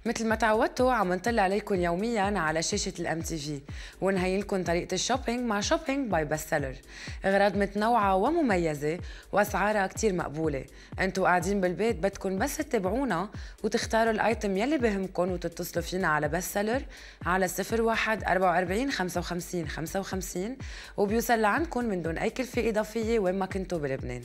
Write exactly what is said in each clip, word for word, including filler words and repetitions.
مثل ما تعودتوا عم نطلع عليكم يوميا على شاشة الام تي في ونهي لكم طريقة الشوبينج مع شوبينج باي بست سيلر. اغراض متنوعة ومميزة واسعارها كتير مقبولة. انتوا قاعدين بالبيت بدكم بس تتابعونا وتختاروا الايتم يلي بهمكم وتتصلوا فينا على بست سيلر على صفر واحد أربعة وأربعين خمسة وخمسين خمسة وخمسين وبيوصل لعندكم من دون اي كلفة اضافية وين ما كنتوا بلبنان.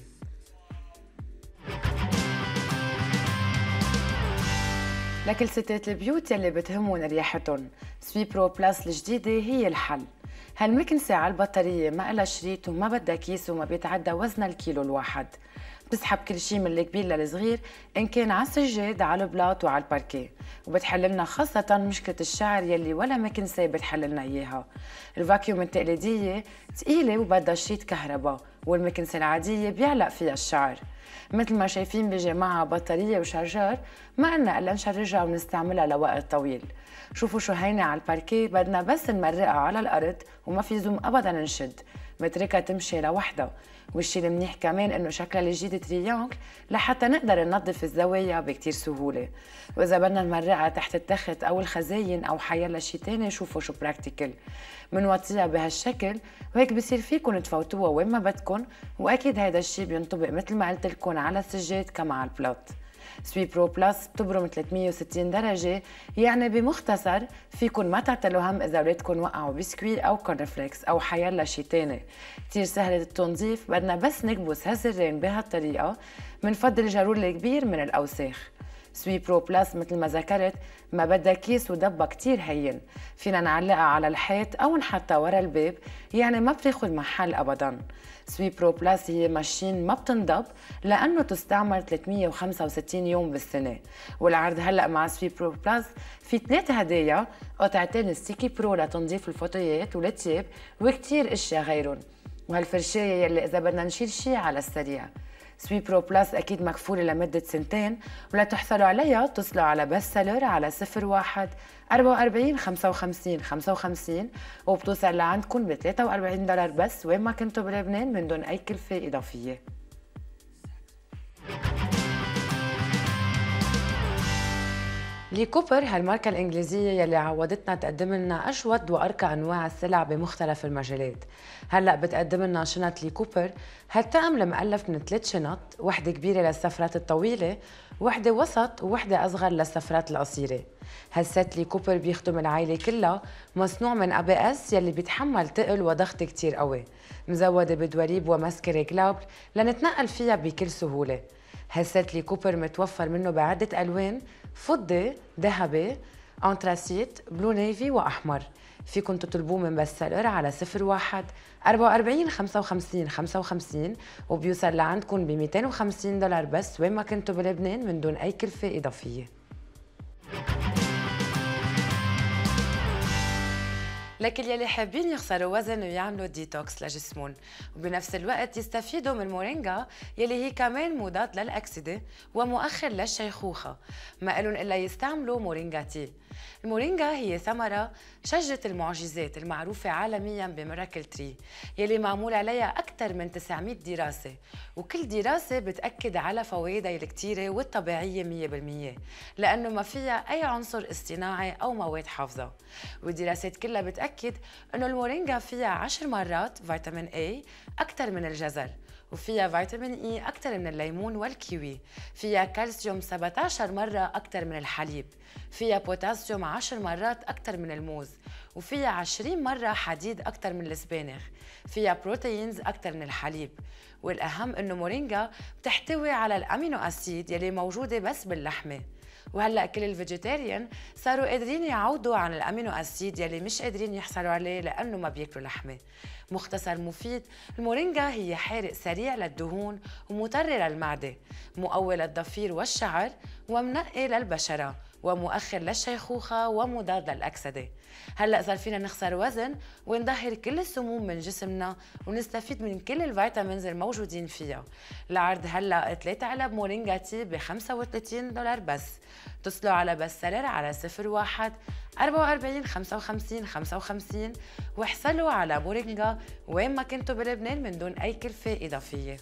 لكل ستات البيوت يلي بتهمهم رياحتهم، سوي برو بلس الجديدة هي الحل. هالمكنسة على البطارية ما إلها شريط وما بدها كيس وما بيتعدى وزنها الكيلو الواحد. بتسحب كل شي من الكبير للصغير إن كان على السجاد على البلاط وعلى الباركيه، وبتحل لنا خاصة مشكلة الشعر يلي ولا مكنسة بتحل لنا إياها. الفاكيوم التقليدية تقيلة وبدها شريط كهرباء، والمكنسة العادية بيعلق فيها الشعر. مثل ما شايفين بيجي معها بطارية وشارجر، ما قلنا إلا نشرجها ونستعملها لوقت طويل. شوفوا شو هينة على الباركيه، بدنا بس نمرقها على الأرض وما في زوم أبدا نشد، متركها تمشي لوحدها. والشي المنيح كمان إنه شكلها الجديد تريانجل لحتى نقدر ننظف الزوايا بكتير سهولة. وإذا بدنا نمرقها تحت التخت أو الخزاين أو حيلا شي تاني، شوفوا شو براكتيكل. منوطيها بهالشكل وهيك بصير فيكن تفوتوها وين ما بدكن، واكيد هيدا الشيء بينطبق مثل ما قلت لكم على السجاد كما على البلاط. سوي برو بلس بتبرم ثلاثمية وستين درجة، يعني بمختصر فيكن ما تعتلوا هم اذا ولادكن وقعوا بسكوي او كورنفليكس او حيلا شي تاني. كتير سهلة التنظيف، بدنا بس نكبس هالزرين بهالطريقة، منفضل الجارور الكبير من الاوساخ. سوي برو بلس مثل ما ذكرت ما بدها كيس ودبة كتير هين، فينا نعلقها على الحيط أو نحطها ورا الباب، يعني ما بتاخد محل أبداً. سوي برو بلس هي ماشين ما بتنضب لأنه تستعمل ثلاثمية وخمسة وستين يوم بالسنة. والعرض هلأ مع سوي برو بلس في ثلاث هدايا: قطعتين ستيكي برو لتنظيف الفوطيات والتياب وكتير اشياء غيرهم، وهالفرشاية يلي إذا بدنا نشيل شي على السريع. سوي برو بلس أكيد مكفولة لمدة سنتين، ولا تحصلوا عليها اتصلوا على بست سيلر على صفر واحد أربعة وأربعين خمسة وخمسين خمسة وخمسين وبتوصل لعندكم ب ثلاثة وأربعين دولار بس وين ما كنتوا بلبنان من دون أي كلفة إضافية. لي كوبر هالماركة الإنجليزية يلي عودتنا تقدم لنا أجود وأرقى أنواع السلع بمختلف المجالات. هلأ بتقدم لنا شنط لي كوبر. هالطقم المؤلف من ثلاث شنط، وحدة كبيرة للسفرات الطويلة، وحدة وسط، ووحدة أصغر للسفرات القصيرة. هالست لي كوبر بيخدم العائلة كلها، مصنوع من أبي أس يلي بيتحمل تقل وضغط كتير قوي، مزودة بدواليب ومسكرة جلاب لنتنقل فيها بكل سهولة. هالست لي كوبر متوفر منه بعدة ألوان: فضي، ذهبي، انتراسيت، بلو نيفي وأحمر. فيكن تطلبوه من بست سيلر على صفر واحد أربعة وأربعين خمسة وخمسين خمسة وخمسين وبيوصل لعندكم ب مئتين وخمسين دولار بس وين ما كنتوا بلبنان من دون أي كلفة إضافية. لكن يلي حابين يخسروا وزن ويعملوا ديتوكس لجسمهم وبنفس الوقت يستفيدوا من مورينجا يلي هي كمان مضاد للأكسدة ومؤخر للشيخوخة، ما إلهم إلا يستعملوا مورينجا تي. المورينجا هي ثمرة شجرة المعجزات المعروفة عالمياً بميراكل تري يلي معمول عليها أكثر من تسعمية دراسة، وكل دراسة بتأكد على فوائدها الكتيرة والطبيعية مية بالمية لأنه ما فيها أي عنصر اصطناعي أو مواد حافظة. والدراسات كلها بتأكد أنه المورينجا فيها عشر مرات فيتامين A أكثر من الجزر، وفيها فيتامين إي أكثر من الليمون والكيوي، فيها كالسيوم سبعة عشر مرة أكثر من الحليب، فيها بوتاسيوم عشر مرات أكثر من الموز، وفيها عشرين مرة حديد أكثر من السبانخ، فيها بروتينز أكثر من الحليب. والأهم إنه مورينجا بتحتوي على الأمينو أسيد يلي موجودة بس باللحمة. وهلا كل الفيجيتيريان صاروا قادرين يعوضوا عن الامينو اسيد يلي مش قادرين يحصلوا عليه لانه ما بياكلوا لحمه. مختصر مفيد، المورينجا هي حارق سريع للدهون ومطري للمعده، مقوي للضفير والشعر ومنقي للبشره ومؤخر للشيخوخه ومضاد للاكسده. هلا صار فينا نخسر وزن ونظهر كل السموم من جسمنا ونستفيد من كل الفيتامينز الموجودين فيها. العرض هلا ثلاث علب مورينجا تي ب خمسة وثلاثين دولار بس. اتصلوا على بست سيلر على صفر واحد أربعة وأربعين خمسة وخمسين خمسة وخمسين واحصلوا على مورينجا وين ما كنتوا بلبنان من دون اي كلفه اضافيه.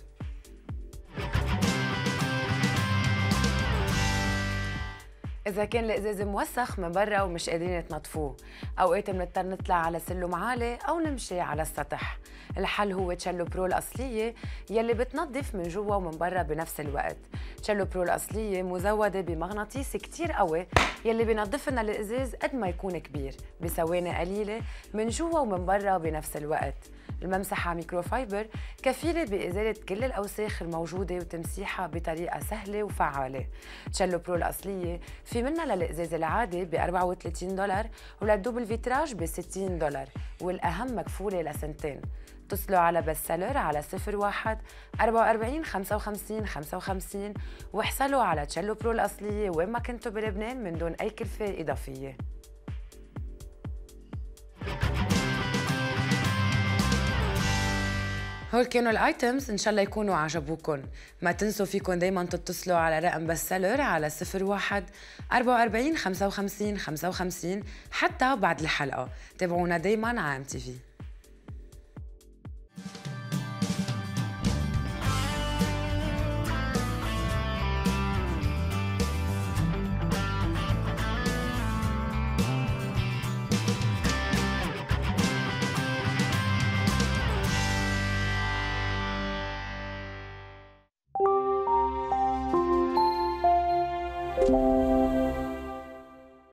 إذا كان الإزاز موسخ من برا ومش قادرين تنظفوه، أوقات بنضطر نطلع على سلم عالي أو نمشي على السطح. الحل هو تشيلو برو الأصلية يلي بتنظف من جوا ومن برا بنفس الوقت. تشيلو برو الأصلية مزودة بمغناطيس كتير قوي يلي بينظف لنا الإزاز قد ما يكون كبير بثواني قليلة من جوا ومن برا بنفس الوقت. الممسحة ميكروفايبر كفيلة بإزالة كل الأوساخ الموجودة وتمسيحها بطريقة سهلة وفعالة. تشيلو برو الأصلية في منها للإزاز العادي ب أربعة وثلاثين دولار وللدوبل فيتراج ب ستين دولار، والأهم مكفولة لسنتين. اتصلوا على بستسيلر على صفر واحد أربعة وأربعين خمسة وخمسين خمسة وخمسين واحصلوا على تشيلو برو الأصلية وين ما كنتوا بلبنان من دون أي كلفة إضافية. هول كانوا الايتمز، ان شاء الله يكونوا عجبوكم. ما تنسوا فيكم دايما تتصلوا على رقم بستسيلر على صفر واحد أربعة وأربعين خمسة وخمسين خمسة وخمسين حتى بعد الحلقة. تابعونا دايما على ام تي في.